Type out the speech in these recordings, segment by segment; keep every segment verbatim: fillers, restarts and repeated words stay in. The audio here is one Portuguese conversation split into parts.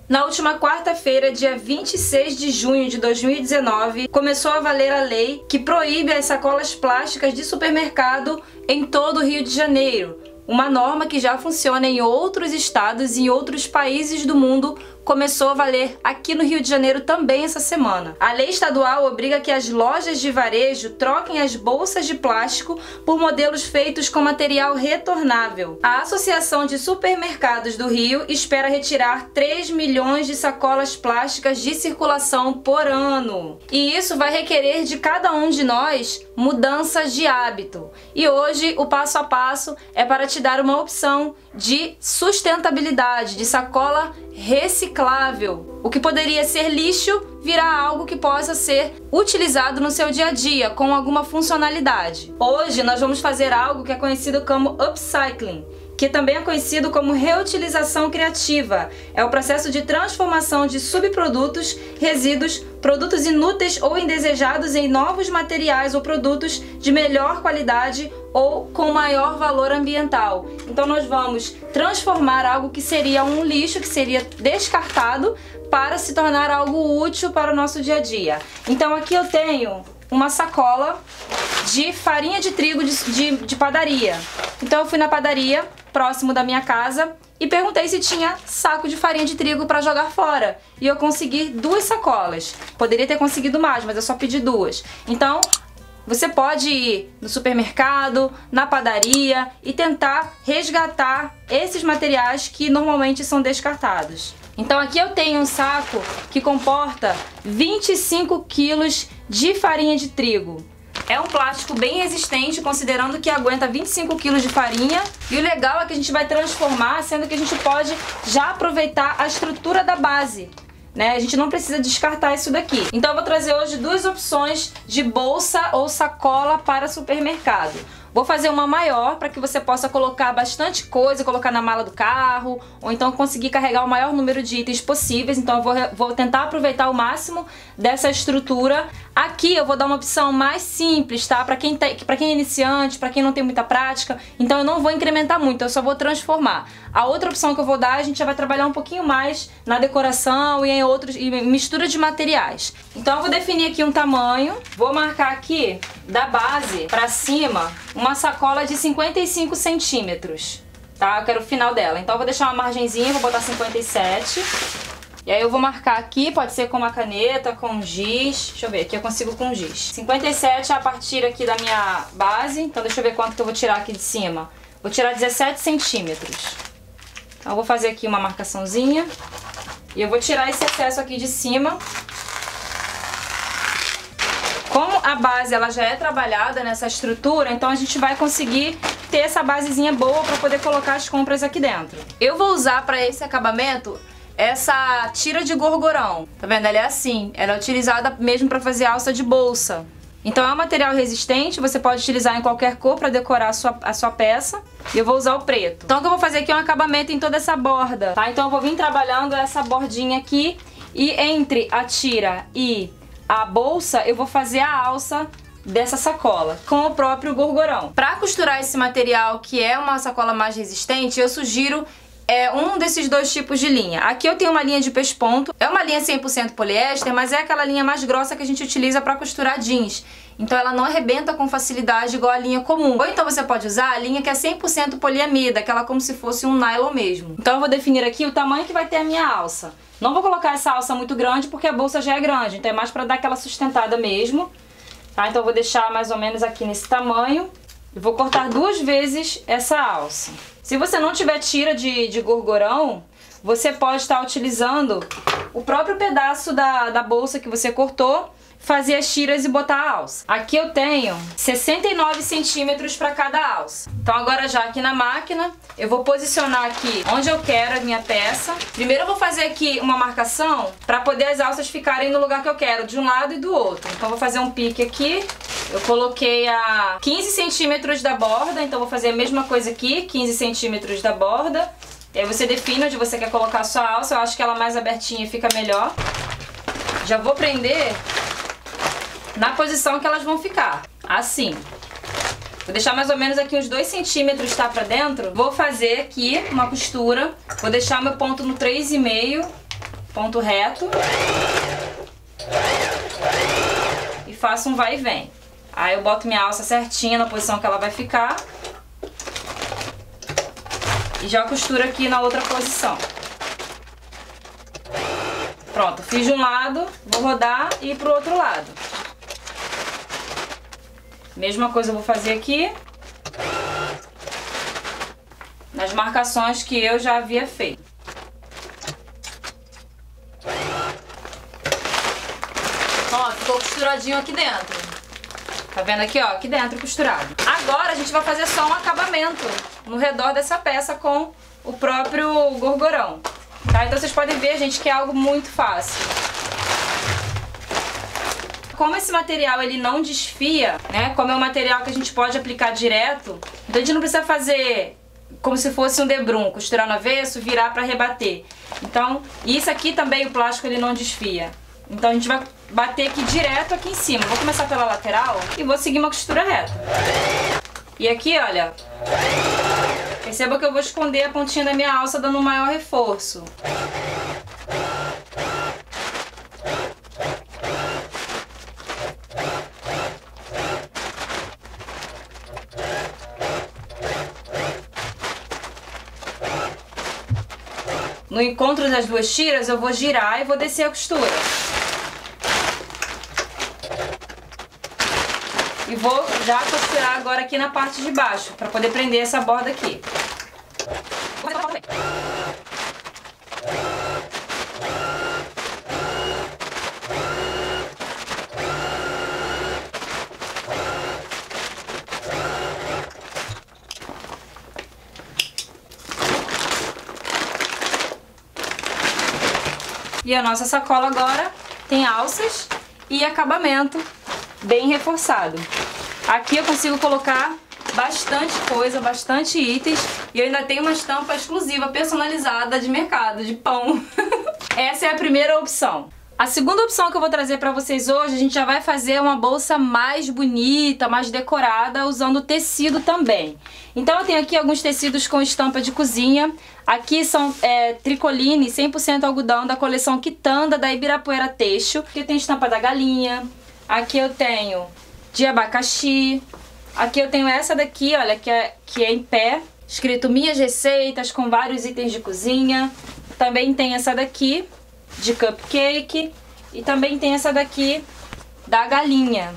Na última quarta-feira, dia vinte e seis de junho de dois mil e dezenove, começou a valer a lei que proíbe as sacolas plásticas de supermercado em todo o Rio de Janeiro. Uma norma que já funciona em outros estados e em outros países do mundo começou a valer aqui no Rio de Janeiro também essa semana. A lei estadual obriga que as lojas de varejo troquem as bolsas de plástico por modelos feitos com material retornável. A Associação de Supermercados do Rio espera retirar três milhões de sacolas plásticas de circulação por ano. E isso vai requerer de cada um de nós mudanças de hábito. E hoje o passo a passo é para te dar uma opção de sustentabilidade, de sacola reciclável. O que poderia ser lixo virá algo que possa ser utilizado no seu dia a dia com alguma funcionalidade. Hoje nós vamos fazer algo que é conhecido como upcycling, que também é conhecido como reutilização criativa. É o processo de transformação de subprodutos, resíduos, produtos inúteis ou indesejados em novos materiais ou produtos de melhor qualidade ou com maior valor ambiental. Então nós vamos transformar algo que seria um lixo, que seria descartado, para se tornar algo útil para o nosso dia a dia. Então aqui eu tenho uma sacola de farinha de trigo de, de, de padaria. Então eu fui na padaria próximo da minha casa e perguntei se tinha saco de farinha de trigo para jogar fora. E eu consegui duas sacolas. Poderia ter conseguido mais, mas eu só pedi duas. Então você pode ir no supermercado, na padaria e tentar resgatar esses materiais que normalmente são descartados. Então aqui eu tenho um saco que comporta vinte e cinco quilos de farinha de trigo. É um plástico bem resistente, considerando que aguenta vinte e cinco quilos de farinha. E o legal é que a gente vai transformar, sendo que a gente pode já aproveitar a estrutura da base, né? A gente não precisa descartar isso daqui. Então eu vou trazer hoje duas opções de bolsa ou sacola para supermercado. Vou fazer uma maior para que você possa colocar bastante coisa, colocar na mala do carro, ou então conseguir carregar o maior número de itens possíveis. Então eu vou, vou tentar aproveitar o máximo dessa estrutura. Aqui eu vou dar uma opção mais simples, tá? Para quem, tá, para quem é iniciante, para quem não tem muita prática. Então eu não vou incrementar muito, eu só vou transformar. A outra opção que eu vou dar, a gente já vai trabalhar um pouquinho mais na decoração e em outros, em mistura de materiais. Então eu vou definir aqui um tamanho, vou marcar aqui da base para cima uma sacola de cinquenta e cinco centímetros, tá? Eu quero o final dela. Então eu vou deixar uma margenzinha, vou botar cinquenta e sete. E aí eu vou marcar aqui, pode ser com uma caneta, com giz. Deixa eu ver, aqui eu consigo com giz. cinquenta e sete é a partir aqui da minha base. Então deixa eu ver quanto que eu vou tirar aqui de cima. Vou tirar dezessete centímetros. Então eu vou fazer aqui uma marcaçãozinha. E eu vou tirar esse excesso aqui de cima. Como a base ela já é trabalhada nessa estrutura, então a gente vai conseguir ter essa basezinha boa para poder colocar as compras aqui dentro. Eu vou usar para esse acabamento essa tira de gorgorão. Tá vendo? Ela é assim, ela é utilizada mesmo para fazer alça de bolsa. Então é um material resistente, você pode utilizar em qualquer cor para decorar a sua, a sua peça. E eu vou usar o preto. Então o que eu vou fazer aqui é um acabamento em toda essa borda, tá? Então eu vou vir trabalhando essa bordinha aqui e entre a tira e a bolsa eu vou fazer a alça dessa sacola com o próprio gorgorão. Para costurar esse material, que é uma sacola mais resistente, eu sugiro é um desses dois tipos de linha. Aqui eu tenho uma linha de pesponto, é uma linha cem por cento poliéster, mas é aquela linha mais grossa que a gente utiliza para costurar jeans. Então ela não arrebenta com facilidade igual a linha comum. Ou então você pode usar a linha que é cem por cento poliamida, aquela como se fosse um nylon mesmo. Então eu vou definir aqui o tamanho que vai ter a minha alça. Não vou colocar essa alça muito grande porque a bolsa já é grande, então é mais para dar aquela sustentada mesmo. Tá? Então eu vou deixar mais ou menos aqui nesse tamanho. E vou cortar duas vezes essa alça. Se você não tiver tira de, de gorgorão, você pode estar utilizando o próprio pedaço da, da bolsa que você cortou, fazer as tiras e botar a alça. Aqui eu tenho sessenta e nove centímetros para cada alça. Então agora já aqui na máquina, eu vou posicionar aqui onde eu quero a minha peça. Primeiro eu vou fazer aqui uma marcação para poder as alças ficarem no lugar que eu quero, de um lado e do outro. Então eu vou fazer um pique aqui. Eu coloquei a quinze centímetros da borda, então vou fazer a mesma coisa aqui, quinze centímetros da borda. E aí você define onde você quer colocar a sua alça, eu acho que ela mais abertinha fica melhor. Já vou prender na posição que elas vão ficar, assim. Vou deixar mais ou menos aqui uns dois centímetros, tá, pra dentro. Vou fazer aqui uma costura, vou deixar meu ponto no três e meio ponto reto e faço um vai e vem. Aí eu boto minha alça certinha na posição que ela vai ficar e já costuro aqui na outra posição. Pronto, fiz de um lado, vou rodar e ir pro outro lado. Mesma coisa eu vou fazer aqui, nas marcações que eu já havia feito. Ó, ficou costuradinho aqui dentro. Tá vendo aqui, ó? Aqui dentro costurado. Agora a gente vai fazer só um acabamento no redor dessa peça com o próprio gorgorão. Tá? Então vocês podem ver, gente, que é algo muito fácil. Como esse material ele não desfia, né? Como é um material que a gente pode aplicar direto, então a gente não precisa fazer como se fosse um debrum, costurar no avesso, virar para rebater. Então, isso aqui também o plástico ele não desfia. Então a gente vai bater aqui direto aqui em cima. Vou começar pela lateral e vou seguir uma costura reta. E aqui, olha, perceba que eu vou esconder a pontinha da minha alça dando um maior reforço. No encontro das duas tiras eu vou girar e vou descer a costura. E vou já costurar agora aqui na parte de baixo, para poder prender essa borda aqui. E a nossa sacola agora tem alças e acabamento bem reforçado. Aqui eu consigo colocar bastante coisa, bastante itens e eu ainda tenho uma estampa exclusiva, personalizada de mercado, de pão. Essa é a primeira opção. A segunda opção que eu vou trazer para vocês hoje, a gente já vai fazer uma bolsa mais bonita, mais decorada, usando tecido também. Então eu tenho aqui alguns tecidos com estampa de cozinha. Aqui são é, tricoline cem por cento algodão da coleção Quitanda da Ibirapuera Têxtil. Aqui tem estampa da galinha. Aqui eu tenho de abacaxi. Aqui eu tenho essa daqui, olha, que é, que é em pé, escrito Minhas Receitas, com vários itens de cozinha. Também tem essa daqui, de cupcake. E também tem essa daqui, da galinha.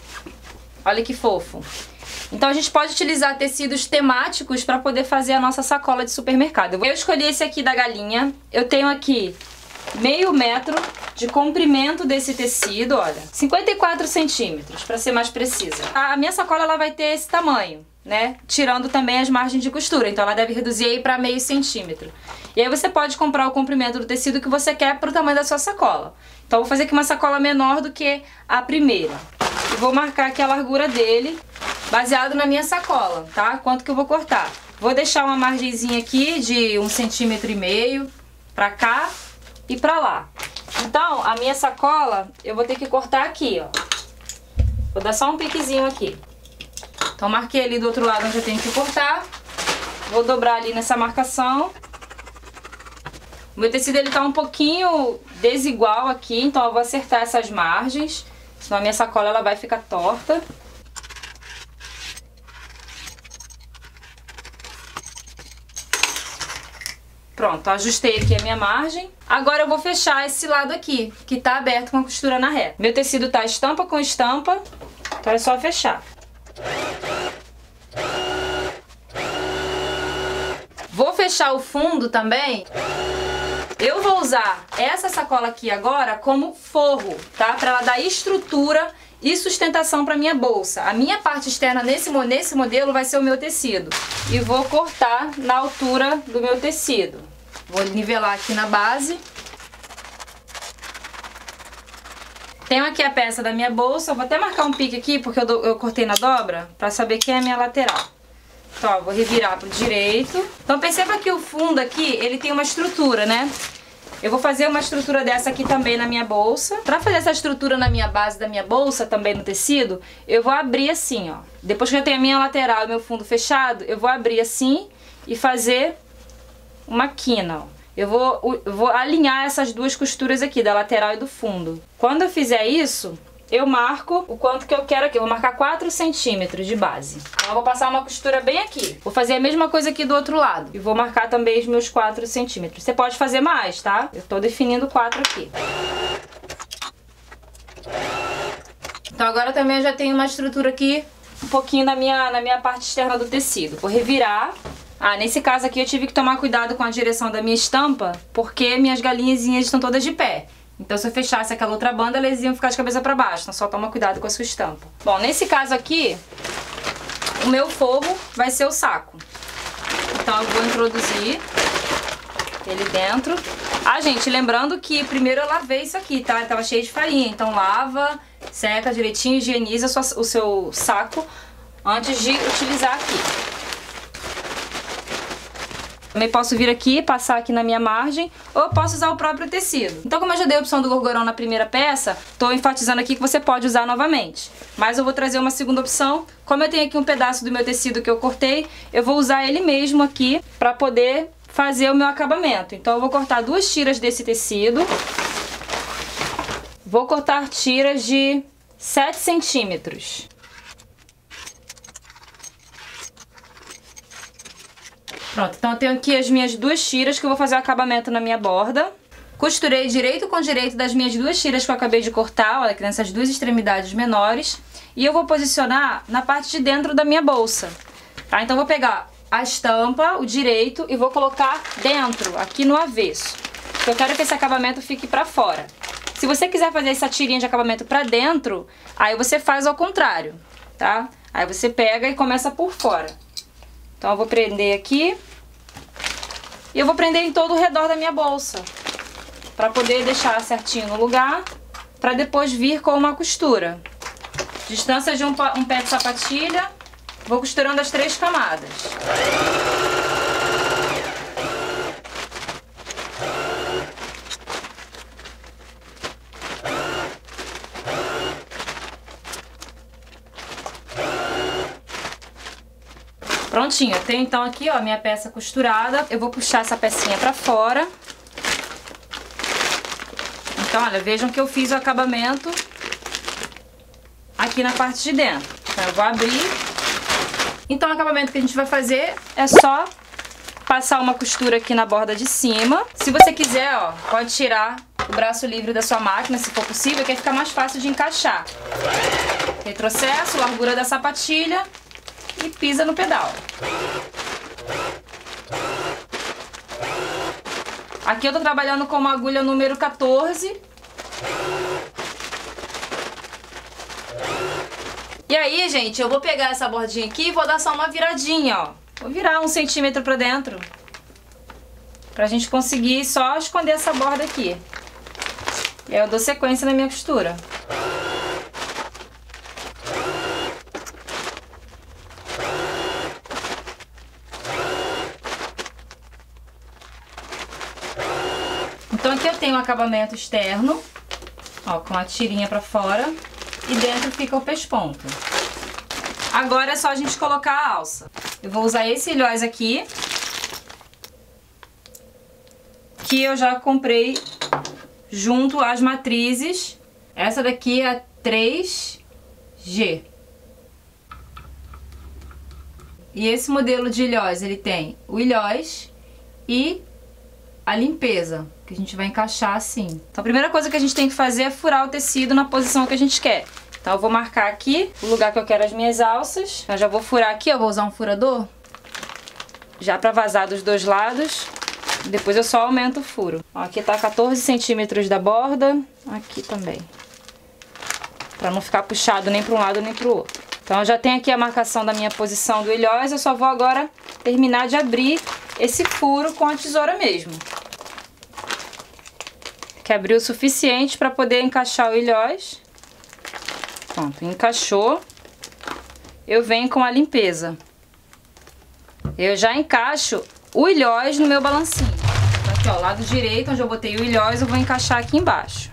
Olha que fofo. Então a gente pode utilizar tecidos temáticos para poder fazer a nossa sacola de supermercado. Eu escolhi esse aqui da galinha. Eu tenho aqui meio metro de comprimento desse tecido, olha, cinquenta e quatro centímetros, para ser mais precisa. A minha sacola ela vai ter esse tamanho, né? Tirando também as margens de costura, então ela deve reduzir aí para meio centímetro. E aí você pode comprar o comprimento do tecido que você quer para o tamanho da sua sacola. Então eu vou fazer aqui uma sacola menor do que a primeira. E vou marcar aqui a largura dele, baseado na minha sacola, tá? Quanto que eu vou cortar. Vou deixar uma margenzinha aqui de um centímetro e meio para cá e pra lá. Então, a minha sacola, eu vou ter que cortar aqui, ó. Vou dar só um piquezinho aqui. Então, marquei ali do outro lado onde eu tenho que cortar. Vou dobrar ali nessa marcação. O meu tecido, ele tá um pouquinho desigual aqui, então eu vou acertar essas margens. Senão a minha sacola, ela vai ficar torta. Pronto, ajustei aqui a minha margem. Agora eu vou fechar esse lado aqui, que tá aberto com a costura na reta. Meu tecido tá estampa com estampa, então é só fechar. Vou fechar o fundo também. Eu vou usar essa sacola aqui agora como forro, tá? Pra ela dar estrutura e sustentação pra minha bolsa. A minha parte externa nesse, nesse modelo vai ser o meu tecido. E vou cortar na altura do meu tecido. Vou nivelar aqui na base. Tenho aqui a peça da minha bolsa. Vou até marcar um pique aqui, porque eu, do, eu cortei na dobra, pra saber quem é a minha lateral. Então, ó, vou revirar pro direito. Então perceba que o fundo aqui, ele tem uma estrutura, né? Eu vou fazer uma estrutura dessa aqui também na minha bolsa. Pra fazer essa estrutura na minha base da minha bolsa, também no tecido, eu vou abrir assim, ó. Depois que eu tenho a minha lateral e meu fundo fechado, eu vou abrir assim e fazer uma quina, ó. eu vou, eu vou alinhar essas duas costuras aqui, da lateral e do fundo. Quando eu fizer isso, eu marco o quanto que eu quero aqui. Eu vou marcar quatro centímetros de base. Então eu vou passar uma costura bem aqui. Vou fazer a mesma coisa aqui do outro lado. E vou marcar também os meus quatro centímetros. Você pode fazer mais, tá? Eu tô definindo quatro aqui. Então agora também eu já tenho uma estrutura aqui, um pouquinho na minha, na minha parte externa do tecido. Vou revirar. Ah, nesse caso aqui eu tive que tomar cuidado com a direção da minha estampa, porque minhas galinhazinhas estão todas de pé. Então se eu fechasse aquela outra banda, elas iam ficar de cabeça pra baixo. Então só toma cuidado com a sua estampa. Bom, nesse caso aqui, o meu forro vai ser o saco. Então eu vou introduzir ele dentro. Ah, gente, lembrando que primeiro eu lavei isso aqui, tá? Ele tava cheio de farinha. Então lava, seca direitinho, higieniza o seu saco antes de utilizar aqui. Também posso vir aqui, passar aqui na minha margem, ou eu posso usar o próprio tecido. Então, como eu já dei a opção do gorgorão na primeira peça, tô enfatizando aqui que você pode usar novamente. Mas eu vou trazer uma segunda opção. Como eu tenho aqui um pedaço do meu tecido que eu cortei, eu vou usar ele mesmo aqui para poder fazer o meu acabamento. Então, eu vou cortar duas tiras desse tecido. Vou cortar tiras de sete centímetros. Pronto, então eu tenho aqui as minhas duas tiras que eu vou fazer o acabamento na minha borda. Costurei direito com direito das minhas duas tiras que eu acabei de cortar, olha aqui nessas duas extremidades menores. E eu vou posicionar na parte de dentro da minha bolsa, tá? Então eu vou pegar a estampa, o direito, e vou colocar dentro, aqui no avesso. Porque eu quero que esse acabamento fique pra fora. Se você quiser fazer essa tirinha de acabamento pra dentro, aí você faz ao contrário, tá? Aí você pega e começa por fora. Então eu vou prender aqui e eu vou prender em todo o redor da minha bolsa, para poder deixar certinho no lugar, para depois vir com uma costura. Distância de um, um pé de sapatilha, vou costurando as três camadas. Prontinho, eu tenho então aqui, ó, a minha peça costurada. Eu vou puxar essa pecinha pra fora. Então, olha, vejam que eu fiz o acabamento aqui na parte de dentro. Então, eu vou abrir. Então, o acabamento que a gente vai fazer é só passar uma costura aqui na borda de cima. Se você quiser, ó, pode tirar o braço livre da sua máquina, se for possível, que aí fica mais fácil de encaixar. Retrocesso, largura da sapatilha. E pisa no pedal. Aqui eu tô trabalhando com uma agulha número quatorze. E aí, gente, eu vou pegar essa bordinha aqui e vou dar só uma viradinha, ó. Vou virar um centímetro pra dentro. Pra gente conseguir só esconder essa borda aqui. E aí eu dou sequência na minha costura. Então aqui eu tenho um acabamento externo, ó, com a tirinha pra fora, e dentro fica o pesponto. Agora é só a gente colocar a alça. Eu vou usar esse ilhós aqui, que eu já comprei junto às matrizes. Essa daqui é a três G. E esse modelo de ilhós, ele tem o ilhós e a limpeza, que a gente vai encaixar assim. Então a primeira coisa que a gente tem que fazer é furar o tecido na posição que a gente quer. Então eu vou marcar aqui o lugar que eu quero as minhas alças. Eu já vou furar aqui, eu vou usar um furador, já pra vazar dos dois lados. Depois eu só aumento o furo. Ó, aqui tá quatorze centímetros da borda, aqui também. Pra não ficar puxado nem pra um lado nem pro outro. Então eu já tenho aqui a marcação da minha posição do ilhós, eu só vou agora terminar de abrir esse furo com a tesoura mesmo. Que abriu o suficiente para poder encaixar o ilhós. Pronto, encaixou. Eu venho com a limpeza. Eu já encaixo o ilhós no meu balancinho. Então aqui, ó, lado direito, onde eu botei o ilhós, eu vou encaixar aqui embaixo.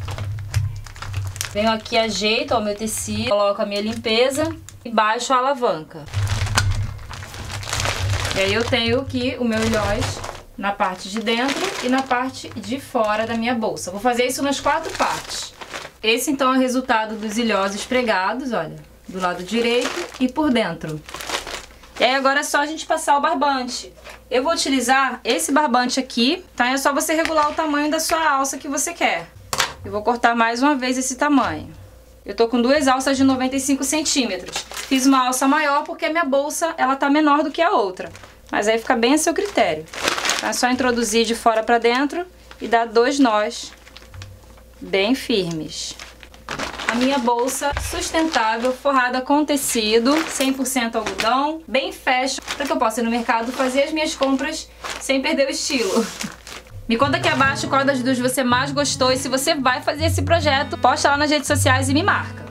Venho aqui, ajeito ó, o meu tecido, coloco a minha limpeza e baixo a alavanca. E aí eu tenho aqui o meu ilhós na parte de dentro e na parte de fora da minha bolsa. Vou fazer isso nas quatro partes. Esse então é o resultado dos ilhosos pregados, olha, do lado direito e por dentro. E aí agora é só a gente passar o barbante. Eu vou utilizar esse barbante aqui, tá? É só você regular o tamanho da sua alça que você quer. Eu vou cortar mais uma vez esse tamanho. Eu tô com duas alças de noventa e cinco centímetros. Fiz uma alça maior porque a minha bolsa, ela tá menor do que a outra. Mas aí fica bem a seu critério. Então é só introduzir de fora pra dentro e dar dois nós bem firmes. A minha bolsa sustentável, forrada com tecido, cem por cento algodão, bem fashion, para que eu possa ir no mercado fazer as minhas compras sem perder o estilo. Me conta aqui abaixo qual das duas você mais gostou e se você vai fazer esse projeto, posta lá nas redes sociais e me marca.